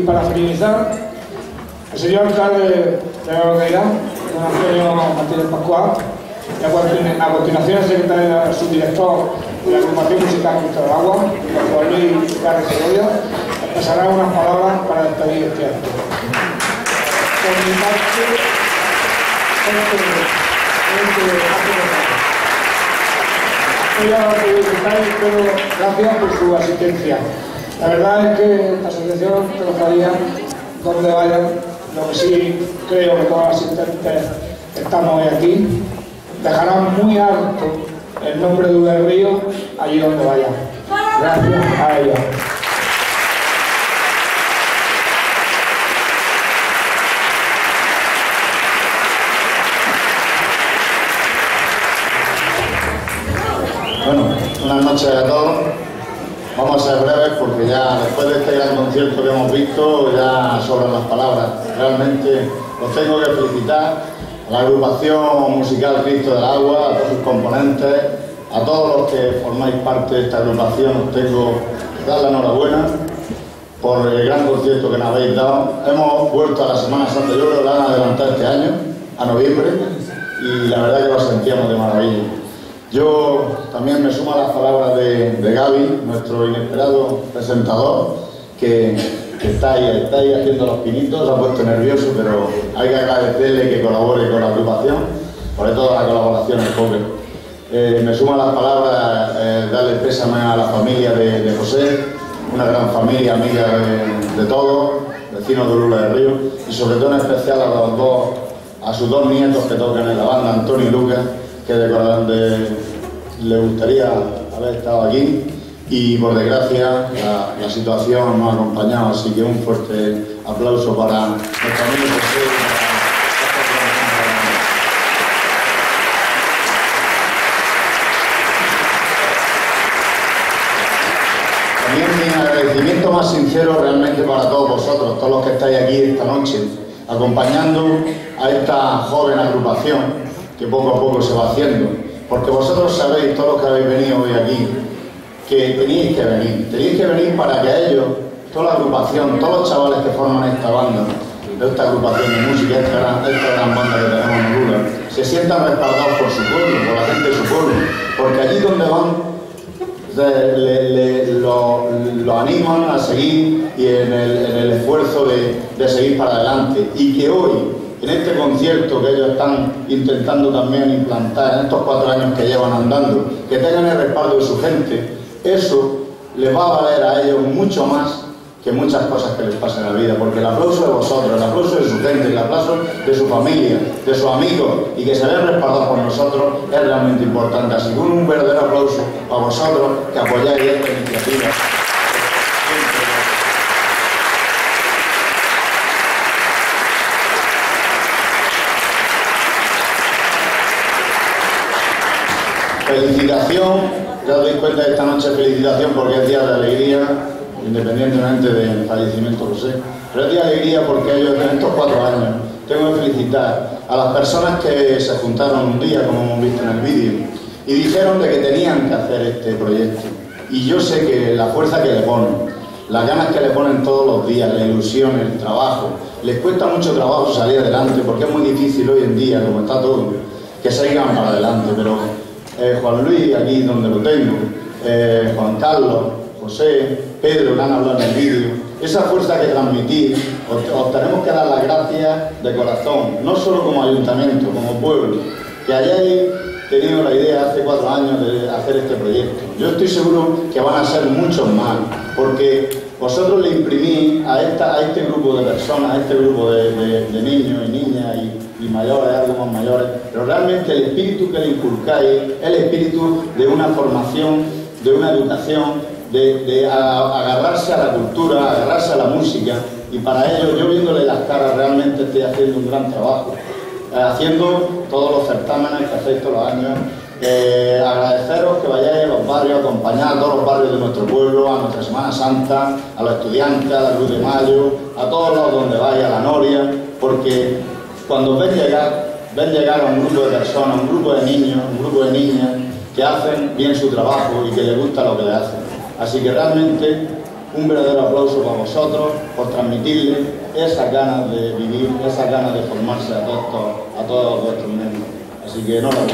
para finalizar, el señor alcalde de la localidad, don Antonio Martínez Pascual, y a continuación el secretario subdirector de la agrupación musical Cristo del Agua, Juan Luis García Segovia, pasará unas palabras para despedir este acto. Por mi parte, gracias por su asistencia. La verdad es que esta asociación trabajaría donde vayan, lo que sí creo que todos los asistentes estamos hoy aquí, dejarán muy alto el nombre de Del Río allí donde vayan. Gracias a ellos. Bueno, buenas noches a todos. Vamos a ser breves porque ya después de este gran concierto que hemos visto ya sobran las palabras. Realmente os tengo que felicitar a la agrupación musical Cristo del Agua, a todos sus componentes, a todos los que formáis parte de esta agrupación. Os tengo que dar la enhorabuena por el gran concierto que nos habéis dado. Hemos vuelto a la Semana Santa, yo creo que la han adelantado este año, a noviembre, y la verdad que lo sentíamos de maravilla. Yo también me sumo a las palabras de Gaby, nuestro inesperado presentador, que está ahí haciendo los pinitos, se ha puesto nervioso, pero hay que agradecerle que colabore con la agrupación, sobre todo la colaboración en Coque. Me sumo a las palabras, darle pésame a la familia de José, una gran familia, amiga de todos, vecinos de Lula del Río, y sobre todo en especial a sus dos nietos que tocan en la banda, Antonio y Lucas, que le gustaría haber estado aquí y por desgracia la situación nos ha acompañado, así que un fuerte aplauso para nuestro amigo José. También mi agradecimiento más sincero realmente para todos vosotros, todos los que estáis aquí esta noche, acompañando a esta joven agrupación que poco a poco se va haciendo, porque vosotros sabéis, todos los que habéis venido hoy aquí, que tenéis que venir para que ellos, toda la agrupación, todos los chavales que forman esta banda, esta agrupación de música, esta gran banda que tenemos en Lula, se sientan respaldados por su pueblo, por la gente de su pueblo, porque allí donde van lo animan a seguir y en el esfuerzo de seguir para adelante, y que hoy, en este concierto que ellos están intentando también implantar en estos 4 años que llevan andando, que tengan el respaldo de su gente, eso les va a valer a ellos mucho más que muchas cosas que les pasan en la vida, porque el aplauso de vosotros, el aplauso de su gente, el aplauso de su familia, de sus amigos, y que se vean respaldados por nosotros es realmente importante. Así que un verdadero aplauso a vosotros que apoyáis esta iniciativa. Felicitación, ya os doy cuenta de esta noche, felicitación porque es día de alegría, independientemente del fallecimiento de José, pero es día de alegría porque ellos en estos 4 años tengo que felicitar a las personas que se juntaron un día, como hemos visto en el vídeo, y dijeron de que tenían que hacer este proyecto. Y yo sé que la fuerza que le ponen, las ganas que le ponen todos los días, la ilusión, el trabajo, les cuesta mucho trabajo salir adelante porque es muy difícil hoy en día, como está todo, que salgan para adelante, pero Juan Luis, aquí donde lo tengo, Juan Carlos, José, Pedro, que han hablado en el vídeo, esa fuerza que transmitís, os tenemos que dar las gracias de corazón, no solo como ayuntamiento, como pueblo, que hayáis tenido la idea hace 4 años de hacer este proyecto. Yo estoy seguro que van a ser muchos más, porque vosotros le imprimís a este grupo de personas, a este grupo de niños y niñas y mayores, algo más mayores, pero realmente el espíritu que le inculcáis es el espíritu de una formación, de una educación, de agarrarse a la cultura, agarrarse a la música, y para ello, yo viéndole las caras, realmente estoy haciendo un gran trabajo, haciendo todos los certámenes que hacéis todos los años. Agradeceros que vayáis a los barrios, acompañar a todos los barrios de nuestro pueblo, a nuestra Semana Santa, a los estudiantes, a la Cruz de Mayo, a todos lados donde vaya, a la Noria, porque cuando ven llegar a un grupo de personas, un grupo de niños, un grupo de niñas que hacen bien su trabajo y que les gusta lo que le hacen. Así que realmente un verdadero aplauso para vosotros por transmitirle esas ganas de vivir, esas ganas de formarse a todos vuestros miembros. Así que enhorabuena.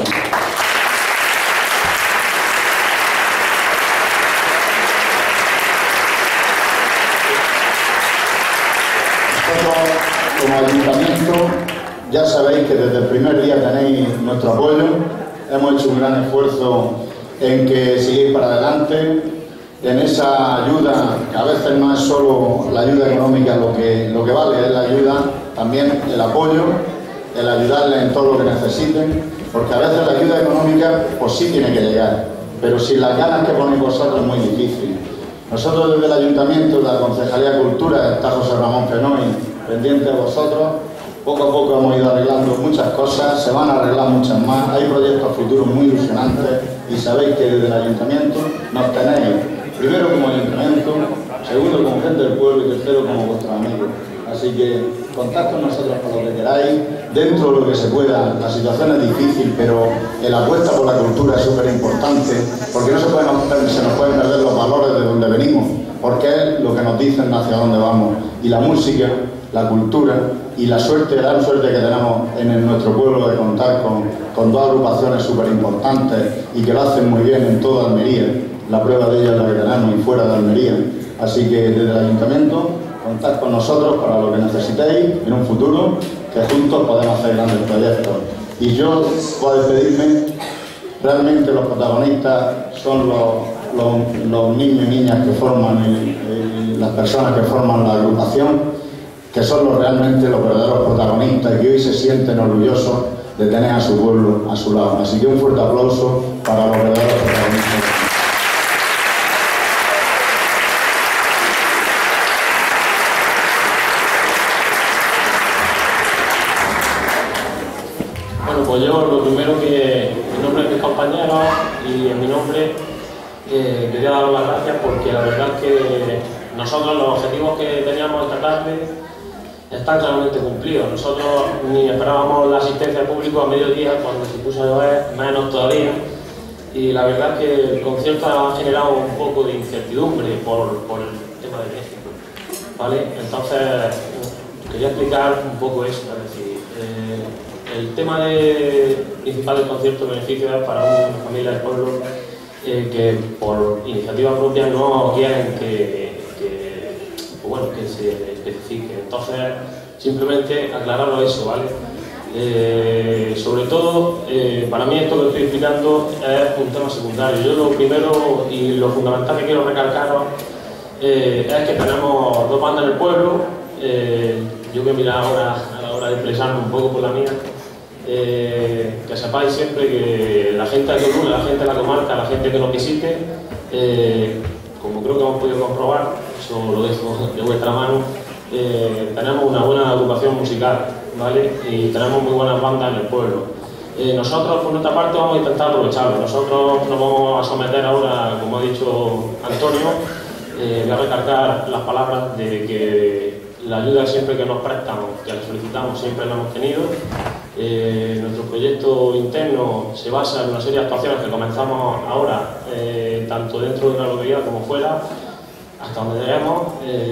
Como ayuntamiento, ya sabéis que desde el primer día tenéis nuestro apoyo. Hemos hecho un gran esfuerzo en que sigáis para adelante, en esa ayuda, que a veces no es solo la ayuda económica lo que vale, es la ayuda, también el apoyo, el ayudarles en todo lo que necesiten, porque a veces la ayuda económica pues sí tiene que llegar, pero sin las ganas que ponéis vosotros es muy difícil. Nosotros desde el Ayuntamiento, de la Concejalía de Cultura, está José Ramón Fenoy, pendiente de vosotros. Poco a poco hemos ido arreglando muchas cosas, se van a arreglar muchas más, hay proyectos futuros muy ilusionantes y sabéis que desde el Ayuntamiento nos tenéis, primero como Ayuntamiento, segundo como gente del pueblo y tercero como vuestros amigos. Así que contad con nosotros por lo que queráis, dentro de lo que se pueda. La situación es difícil, pero la apuesta por la cultura es súper importante, porque se nos pueden perder los valores de donde venimos, porque es lo que nos dicen hacia dónde vamos. Y la música, la cultura y la suerte, la gran suerte que tenemos en nuestro pueblo de contar con dos agrupaciones súper importantes y que lo hacen muy bien en toda Almería. La prueba de ello es la que tenemos y fuera de Almería. Así que desde el Ayuntamiento, contad con nosotros para lo que necesitéis en un futuro, que juntos podemos hacer grandes proyectos. Y yo, para despedirme, realmente los protagonistas son los niños y niñas que forman, las personas que forman la agrupación, que son realmente los verdaderos protagonistas y que hoy se sienten orgullosos de tener a su pueblo a su lado. Así que un fuerte aplauso para los verdaderos protagonistas. Bueno, pues yo lo primero que, en nombre de mis compañeros y en mi nombre, quería daros las gracias porque la verdad es que nosotros los objetivos que teníamos esta tarde están claramente cumplidos. Nosotros ni esperábamos la asistencia al público a mediodía, cuando se puso a llover, menos todavía. Y la verdad es que el concierto ha generado un poco de incertidumbre por el tema de México, ¿vale? Entonces, quería explicar un poco eso, es decir, el tema principal del concierto de beneficio es para una familia del pueblo que por iniciativa propia no quieren que se especifique. Entonces, simplemente aclararlo eso, ¿vale? Sobre todo, para mí esto que estoy explicando es un tema secundario. Yo lo primero y lo fundamental que quiero recalcaros es que tenemos dos bandas en el pueblo. Yo voy a mirar ahora a la hora de expresarme un poco por la mía. Que sepáis siempre que la gente de Tolú, la gente de la comarca, la gente que nos visite, como creo que hemos podido comprobar, eso lo dejo de vuestra mano, tenemos una buena agrupación musical, ¿vale? Y tenemos muy buenas bandas en el pueblo. Nosotros, por nuestra parte, vamos a intentar aprovecharlo. Nosotros nos vamos a someter ahora, como ha dicho Antonio, voy a recalcar las palabras de que la ayuda siempre que nos prestan, que la solicitamos, siempre la hemos tenido. Nuestro proyecto interno se basa en una serie de actuaciones que comenzamos ahora, tanto dentro de una localidad como fuera, hasta donde lleguemos,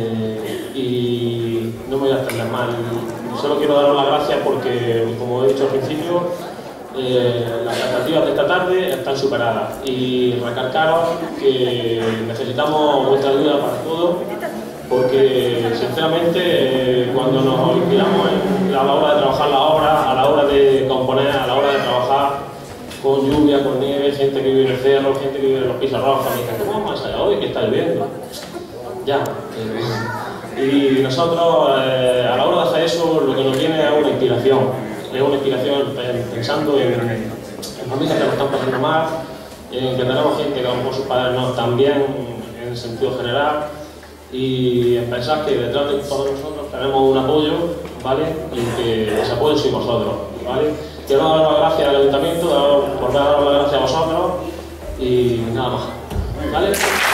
y no me voy a extender más. Solo quiero daros las gracias porque, como he dicho al principio, las expectativas de esta tarde están superadas y recalcaros que necesitamos vuestra ayuda para todo, porque sinceramente cuando nos inspiramos a la hora de trabajar la obra, a la hora de componer, a la hora de trabajar con lluvia, con nieve, gente que vive en el cerro, gente que vive en los pisos rojos, me dicen, ¿cómo vamos allá hoy que está lloviendo? Ya. Y nosotros a la hora de hacer eso lo que nos viene es una inspiración pensando en familias que nos están pasando mal, en que tenemos gente que a lo mejor sus padres no están bien en el sentido general, y en pensar que detrás de todos nosotros tenemos un apoyo, ¿vale? Y que ese apoyo sois vosotros, ¿vale? Quiero dar las gracias al Ayuntamiento, por dar las gracias a vosotros y nada más, ¿vale?